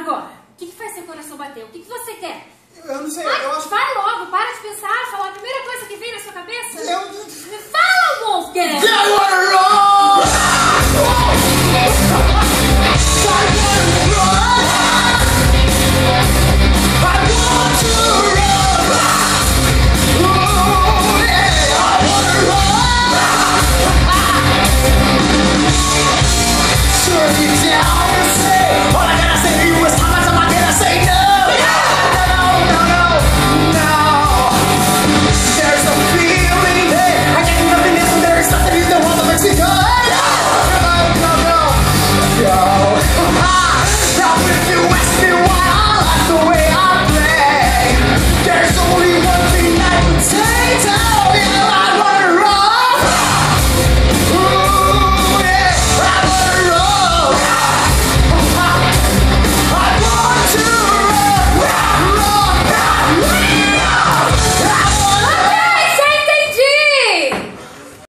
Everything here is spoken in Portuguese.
Agora, o que faz seu coração bater? O que você quer? Eu não sei, Ai, eu acho... vai logo, para de pensar, fala a primeira coisa que vem na sua cabeça. Eu... Fala, Wolfgang! I wanna run!